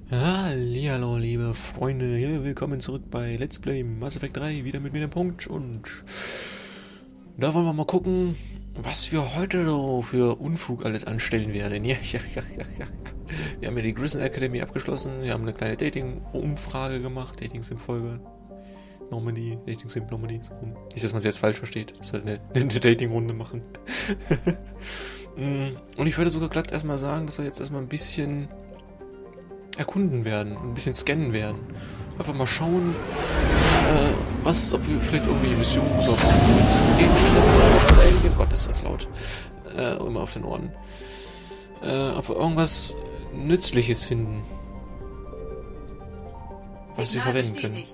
Hallihallo, liebe Freunde, hier, willkommen zurück bei Let's Play Mass Effect 3, wieder mit mir, dem Punkt, und da wollen wir mal gucken, was wir heute so für Unfug alles anstellen werden. Ja. Wir haben ja die Grison Academy abgeschlossen, wir haben eine kleine Dating-Umfrage gemacht, Dating-Sim-Folge, Normandy, Dating-Sim Normandy, so rum. Nicht, dass man es jetzt falsch versteht, dass wir eine Dating-Runde machen. Und ich würde sogar glatt erstmal sagen, dass wir jetzt erstmal ein bisschen erkunden werden, ein bisschen scannen werden. Einfach mal schauen, ob wir vielleicht irgendwie Missionen oder Gegenstände, Gott, ist das laut, immer auf den Ohren, ob wir irgendwas Nützliches finden, was wir verwenden können.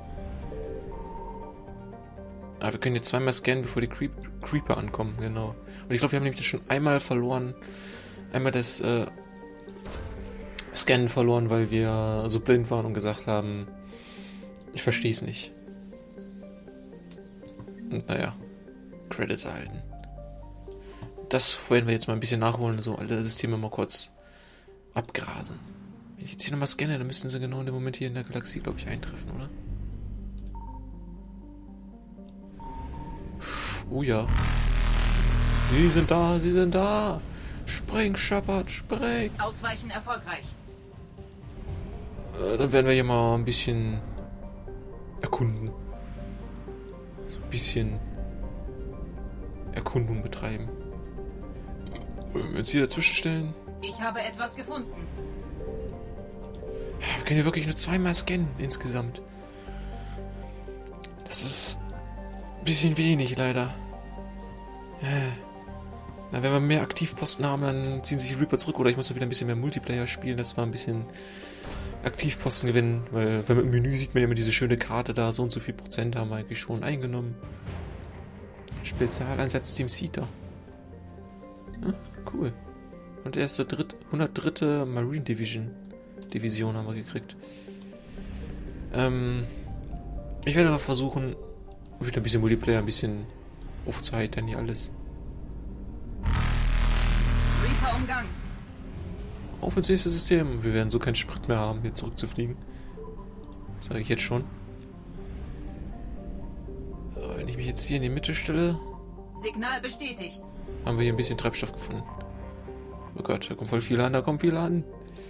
Ah, wir können jetzt zweimal scannen, bevor die Creeper ankommen, genau. Und ich glaube, wir haben nämlich schon einmal verloren, einmal das Scannen verloren, weil wir so blind waren und gesagt haben, ich verstehe es nicht. Und naja, Credits erhalten. Das werden wir jetzt mal ein bisschen nachholen, so alle Systeme mal kurz abgrasen. Wenn ich jetzt hier nochmal scanne, dann müssten sie genau in dem Moment hier in der Galaxie, glaube ich, eintreffen, oder? Oh ja. Sie sind da, sie sind da! Spring, Shepard, spring! Ausweichen erfolgreich. Dann werden wir hier mal ein bisschen erkunden. So ein bisschen Erkundung betreiben. Wenn wir uns hier dazwischen stellen. Ich habe etwas gefunden. Wir können ja wirklich nur zweimal scannen insgesamt. Das ist ein bisschen wenig, leider. Na, wenn wir mehr Aktivposten haben, dann ziehen sich die Reaper zurück. Oder ich muss dann wieder ein bisschen mehr Multiplayer spielen. Das war ein bisschen Aktivposten gewinnen. Weil wenn man im Menü sieht man ja immer diese schöne Karte da. So und so viel Prozent haben wir eigentlich schon eingenommen. Spezialeinsatz Team Seater. Ja, cool. Und der erste 103. Marine Division haben wir gekriegt. Ich werde aber versuchen, wieder ein bisschen Multiplayer, ein bisschen aufzuheitern hier alles. Reaper Umgang. Auf ins nächste System. Wir werden so keinen Sprit mehr haben, hier zurückzufliegen. Das sage ich jetzt schon. So, wenn ich mich jetzt hier in die Mitte stelle, Signal bestätigt. haben wir hier ein bisschen Treibstoff gefunden. Oh Gott, da kommt voll viel an, da kommt viel an.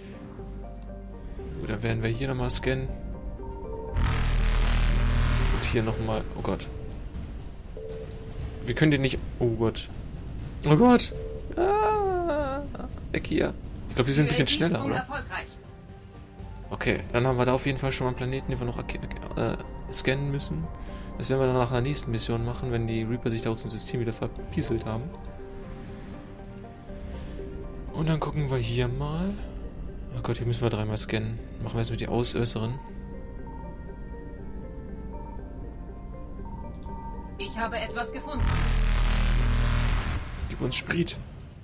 Gut, dann werden wir hier nochmal scannen. Und hier nochmal. Oh Gott. Wir können den nicht. Oh Gott. Oh Gott. Ah, weg hier. Ich glaube, die sind ein bisschen schneller, oder? Okay, dann haben wir da auf jeden Fall schon mal einen Planeten, den wir noch scannen müssen. Das werden wir dann nach einer nächsten Mission machen, wenn die Reaper sich da aus dem System wieder verpieselt haben. Und dann gucken wir hier mal. Oh Gott, hier müssen wir dreimal scannen. Machen wir jetzt mit die Auslöserin. Ich habe etwas gefunden. Gib uns Sprit.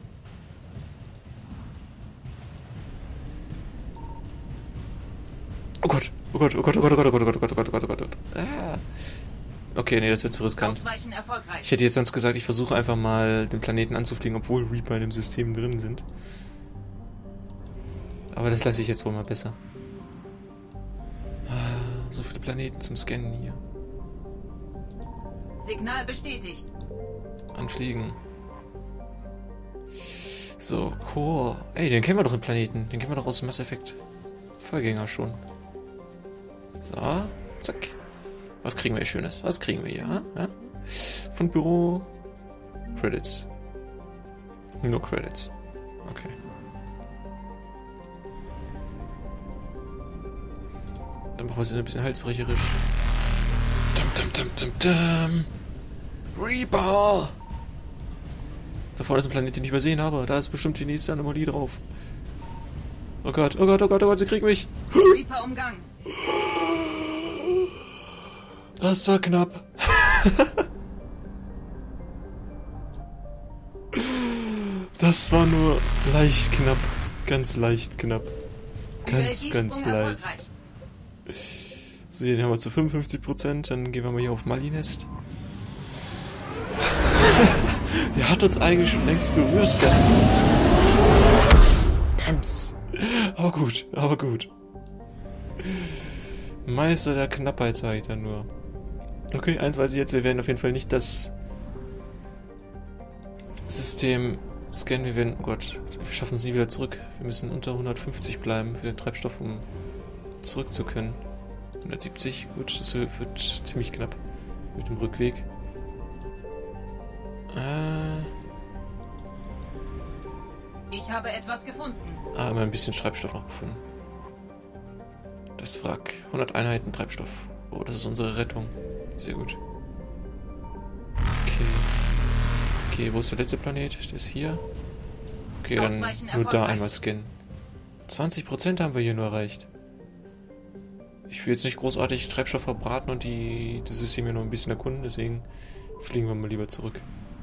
Oh Gott. Oh Gott, oh Gott, oh Gott, oh Gott, oh Gott, oh Gott, oh Gott, oh Gott, oh Gott, oh Gott. Ah. Okay, nee, das wird zu riskant. Ausweichen erfolgreich. Ich hätte jetzt sonst gesagt, ich versuche einfach mal den Planeten anzufliegen, obwohl Reaper in dem System drin sind. Aber das lasse ich jetzt wohl mal besser. So viele Planeten zum Scannen hier. Signal bestätigt. Anfliegen. So, Core. Ey, den kennen wir doch im Planeten. Den kennen wir doch aus dem Mass Effect Vorgänger schon. So, zack. Was kriegen wir hier Schönes? Was kriegen wir hier? Ja? Fundbüro. Credits. Nur Credits. Okay. Dann brauchen wir sie ein bisschen halsbrecherisch. Reaper! Da vorne ist ein Planet, den ich übersehen habe. Da ist bestimmt die nächste Anomalie drauf. Oh Gott, oh Gott, oh Gott, oh Gott, sie kriegen mich! Reaper Umgang. Das war knapp. Das war nur leicht knapp. Ganz leicht knapp. Ganz leicht. So, den haben wir zu 55%. Dann gehen wir mal hier auf Malinest. Der hat uns eigentlich schon längst berührt gehabt. Bams. Aber gut, aber gut. Meister der Knappheit, sage ich dann nur. Okay, eins weiß ich jetzt, wir werden auf jeden Fall nicht das System scannen. Wir werden, oh Gott, wir schaffen es nie wieder zurück. Wir müssen unter 150 bleiben für den Treibstoff, um zurück zu können. 170, gut, das wird ziemlich knapp mit dem Rückweg. Ich habe etwas gefunden. Immer ein bisschen Treibstoff noch gefunden. Das Wrack. 100 Einheiten Treibstoff. Oh, das ist unsere Rettung. Sehr gut. Okay, wo ist der letzte Planet? Der ist hier. Okay, dann nur da einmal scannen. 20% haben wir hier nur erreicht. Ich will jetzt nicht großartig Treibstoff verbraten und das System hier noch ein bisschen erkunden, deswegen fliegen wir mal lieber zurück.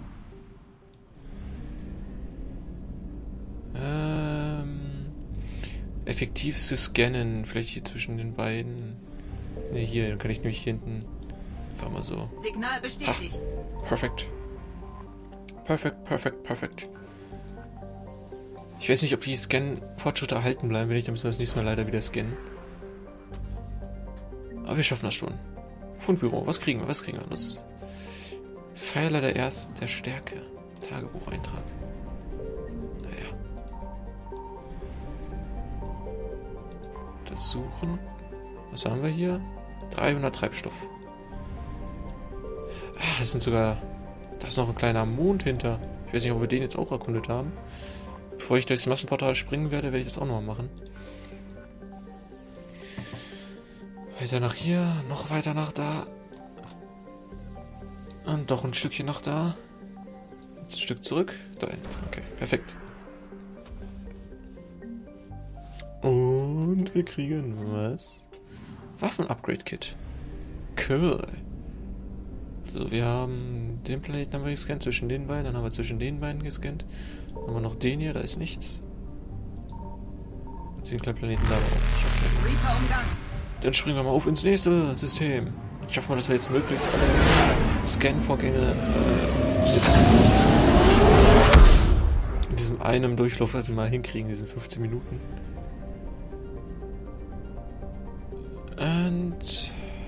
Effektivste Scannen, vielleicht hier zwischen den beiden. Ne, hier, dann kann ich nämlich hier hinten einfach mal so. Signal bestätigt. Perfekt. Perfekt. Ich weiß nicht, ob die Scan-Fortschritte erhalten bleiben. Wenn nicht, dann müssen wir das nächste Mal leider wieder scannen. Aber wir schaffen das schon. Fundbüro, was kriegen wir? Das Pfeiler der Stärke. Tagebucheintrag. Naja. Das Suchen. Was haben wir hier? 300 Treibstoff. Ah, das sind sogar... Da ist noch ein kleiner Mond hinter. Ich weiß nicht, ob wir den jetzt auch erkundet haben. Bevor ich durchs Massenportal springen werde ich das auch nochmal machen. Weiter nach hier, noch weiter nach da. Und doch ein Stückchen nach da. Jetzt ein Stück zurück. Dahin. Okay, perfekt. Und wir kriegen was? Waffen-Upgrade-Kit. Cool. So, wir haben den Planeten haben wir gescannt, zwischen den beiden. Dann haben wir zwischen den beiden gescannt. Dann haben wir noch den hier, da ist nichts. Den kleinen Planeten da auch nicht. Okay. Reaper-Umgang. Dann springen wir mal auf ins nächste System. Ich hoffe mal, dass wir jetzt möglichst alle Scan-Vorgänge jetzt in diesem einen Durchlauf mal hinkriegen, diesen 15 Minuten. Und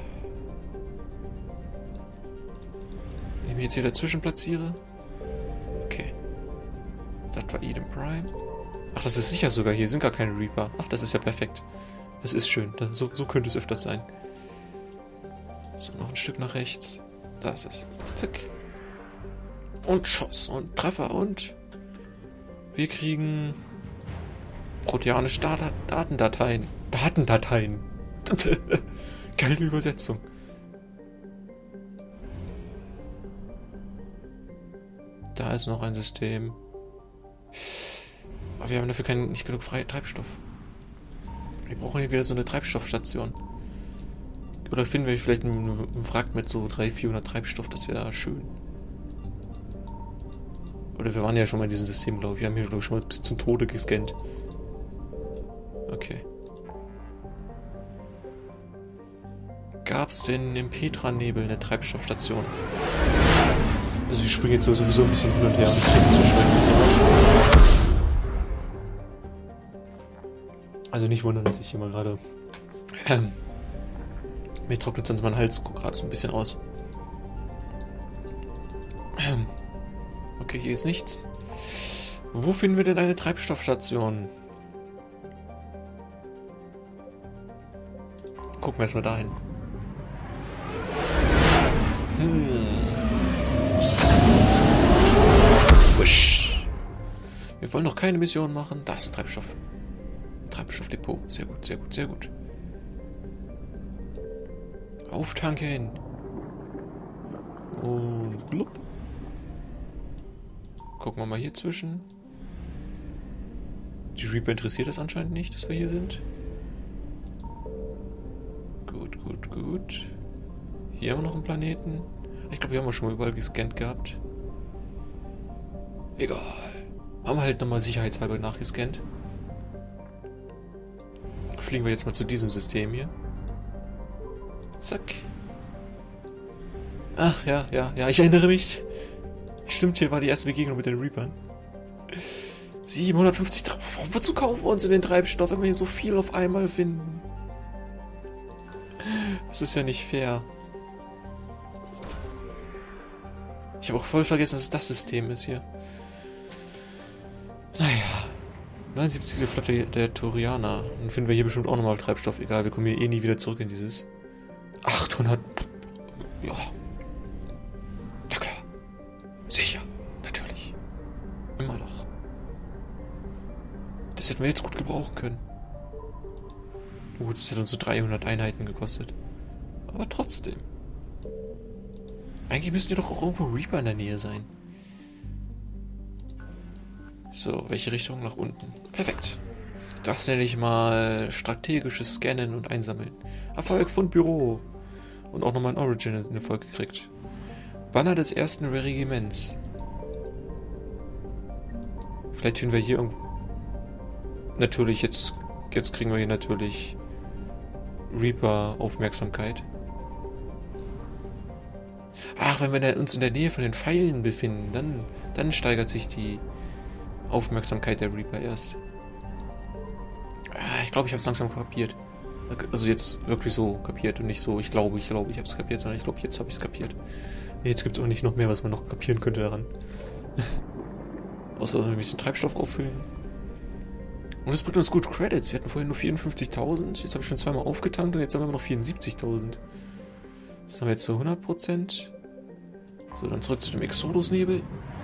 wenn ich mich jetzt hier dazwischen platziere. Okay. Das war Eden Prime. Ach, das ist sicher sogar hier. Sind gar keine Reaper. Ach, das ist ja perfekt. Das ist schön. So könnte es öfters sein. So, noch ein Stück nach rechts. Da ist es. Zack. Und Schuss. Und Treffer. Und wir kriegen proteanische Datendateien. Datendateien. Geile Übersetzung. Da ist noch ein System. Aber wir haben dafür nicht genug freien Treibstoff. Wir brauchen hier wieder so eine Treibstoffstation. Oder finden wir vielleicht einen Wrack mit so 300-400 Treibstoff, das wäre schön. Oder wir waren ja schon mal in diesem System, glaube ich. Wir haben hier, glaube ich, schon mal bis zum Tode gescannt. Okay. Gab es denn im Petra-Nebel eine Treibstoffstation? Also ich springe jetzt sowieso ein bisschen hin und her und ich trinke zwischendurch ein bisschen was. Also nicht wundern, dass ich hier mal gerade... mir trocknet sonst mein Hals gerade so ein bisschen aus. Okay, hier ist nichts. Wo finden wir denn eine Treibstoffstation? Gucken wir erstmal dahin. Wusch. Wir wollen noch keine Mission machen. Da ist ein Treibstoff. Treibstoffdepot. Sehr gut. Auftanken. Und blub. Gucken wir mal hier zwischen. Die Reaper interessiert es anscheinend nicht, dass wir hier sind. Gut. Hier haben wir noch einen Planeten. Ich glaube, hier haben wir schon mal überall gescannt gehabt. Egal. Haben wir halt nochmal sicherheitshalber nachgescannt. Fliegen wir jetzt mal zu diesem System hier. Zack. Ach, ja, ich erinnere mich. Stimmt, hier war die erste Begegnung mit den Reapern. 750 Wozu kaufen wir uns in den Treibstoff, wenn wir hier so viel auf einmal finden? Das ist ja nicht fair. Ich habe auch voll vergessen, dass es das System ist hier. Naja. 79. Flotte der Turianer. Dann finden wir hier bestimmt auch nochmal Treibstoff. Egal, wir kommen hier eh nie wieder zurück in dieses. 800. Ja. Ja klar. Sicher. Natürlich. Immer noch. Das hätten wir jetzt gut gebrauchen können. Gut, das hätte uns so 300 Einheiten gekostet. Aber trotzdem. Eigentlich müssten ja doch auch irgendwo Reaper in der Nähe sein. So, welche Richtung? Nach unten. Perfekt. Das nenne ich mal strategisches Scannen und Einsammeln. Erfolg von Büro. Und auch nochmal ein Origin in Erfolg gekriegt. Banner des ersten Regiments. Vielleicht finden wir hier irgendwo... Natürlich, jetzt kriegen wir hier natürlich Reaper-Aufmerksamkeit. Ach, wenn wir uns in der Nähe von den Pfeilen befinden, dann steigert sich die Aufmerksamkeit der Reaper erst. Ich glaube, ich habe es langsam kapiert. Also jetzt wirklich so kapiert und nicht so, ich glaube, ich habe es kapiert, sondern ich glaube, jetzt habe ich es kapiert. Jetzt gibt es auch nicht noch mehr, was man noch kapieren könnte daran. Außer ein bisschen Treibstoff auffüllen. Und es bringt uns gut Credits. Wir hatten vorhin nur 54.000. Jetzt habe ich schon zweimal aufgetankt und jetzt haben wir noch 74.000. Das haben wir jetzt zu 100%. So, dann zurück zu dem Exodus-Nebel.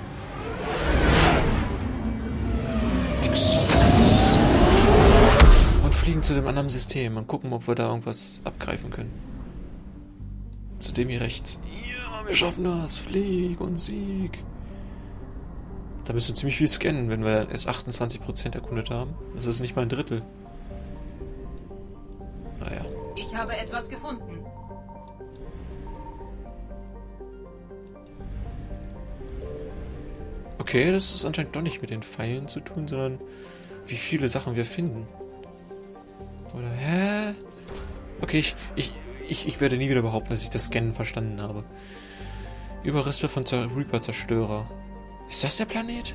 Exodus. Und fliegen zu dem anderen System und gucken, ob wir da irgendwas abgreifen können. Zu dem hier rechts. Ja, wir schaffen das. Flieg und Sieg. Da müssen wir ziemlich viel scannen, wenn wir erst 28% erkundet haben. Das ist nicht mal ein Drittel. Naja. Ich habe etwas gefunden. Okay, das ist anscheinend doch nicht mit den Pfeilen zu tun, sondern wie viele Sachen wir finden. Oder, hä? Okay, ich werde nie wieder behaupten, dass ich das Scannen verstanden habe. Überreste von Reaper-Zerstörer. Ist das der Planet?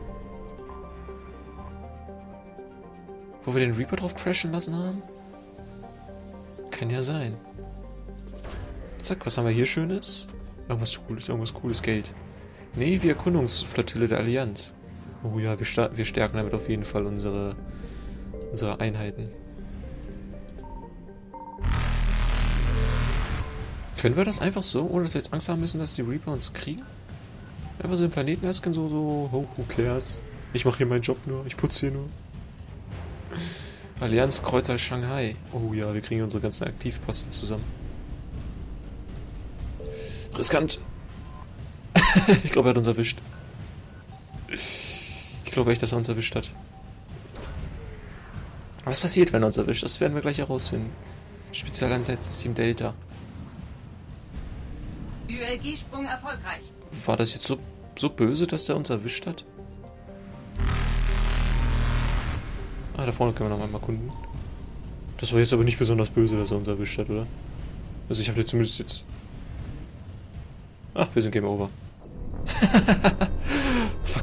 Wo wir den Reaper drauf crashen lassen haben? Kann ja sein. Zack, was haben wir hier Schönes? Irgendwas cooles Geld. Navy Erkundungsflottille der Allianz. Oh ja, wir stärken damit auf jeden Fall unsere Einheiten. Können wir das einfach so, ohne dass wir jetzt Angst haben müssen, dass die Reaper uns kriegen? Einfach so den Planeten asken, who cares? Ich mache hier meinen Job nur, ich putze hier nur. Allianz Kreuzer Shanghai. Oh ja, wir kriegen unsere ganzen Aktivposten zusammen. Riskant. Ich glaube, er hat uns erwischt. Ich glaube echt, dass er uns erwischt hat. Was passiert, wenn er uns erwischt? Das werden wir gleich herausfinden. Spezialeinsatzteam Delta. ULG-Sprung erfolgreich. War das jetzt so böse, dass der uns erwischt hat? Ah, da vorne können wir noch mal erkunden. Das war jetzt aber nicht besonders böse, dass er uns erwischt hat, oder? Also ich habe zumindest jetzt... Ach, wir sind Game Over. Fuck.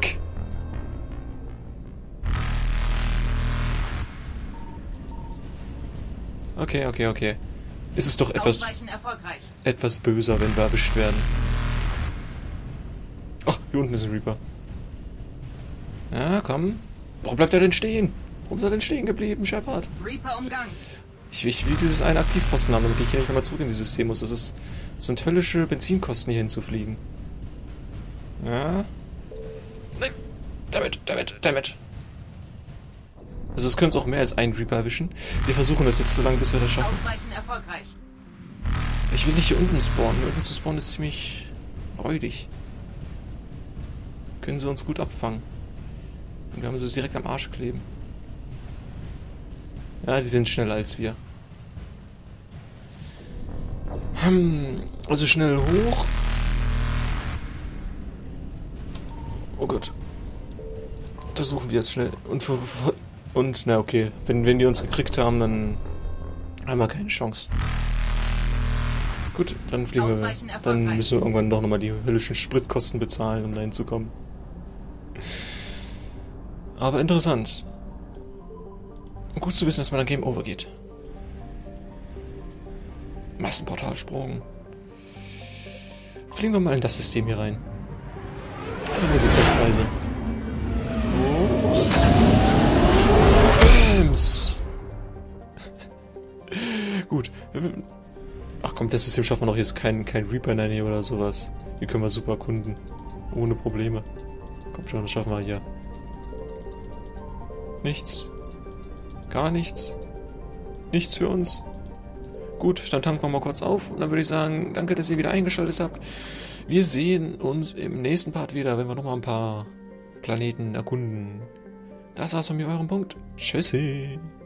Okay. Ist es doch etwas böser, wenn wir erwischt werden. Ach, hier unten ist ein Reaper. Ja, komm. Warum bleibt er denn stehen? Warum ist er denn stehen geblieben, Shepard? Reaper Umgang. Ich will dieses einen Aktivposten haben, damit ich hier nicht nochmal zurück in dieses System muss. Das sind höllische Benzinkosten, hier hinzufliegen. Ja. Nein. Damit. Also es könnte auch mehr als einen Reaper erwischen. Wir versuchen das jetzt so lange, bis wir das schaffen. Ausweichen erfolgreich. Ich will nicht hier unten spawnen. Hier unten zu spawnen ist ziemlich räudig. Können sie uns gut abfangen. Und wir haben sie direkt am Arsch kleben. Ja, sie sind schneller als wir. Also schnell hoch. Oh Gott. Untersuchen wir es schnell. Und na okay, wenn die uns gekriegt haben, dann haben wir keine Chance. Gut, dann fliegen wir. Dann müssen wir irgendwann doch nochmal die höllischen Spritkosten bezahlen, um da hinzukommen. Aber interessant. Gut zu wissen, dass man dann Game Over geht. Massenportalsprung. Fliegen wir mal in das System hier rein. Einfach nur so testweise. Oh. Bams. Gut. Ach komm, das System schaffen wir noch. Hier ist kein Reaper in der Nähe oder sowas. Hier können wir super erkunden. Ohne Probleme. Komm schon, das schaffen wir hier. Nichts. Gar nichts. Nichts für uns. Gut, dann tanken wir mal kurz auf. Und dann würde ich sagen, danke, dass ihr wieder eingeschaltet habt. Wir sehen uns im nächsten Part wieder, wenn wir nochmal ein paar Planeten erkunden. Das war's von mir, eurem Punkt. Tschüssi.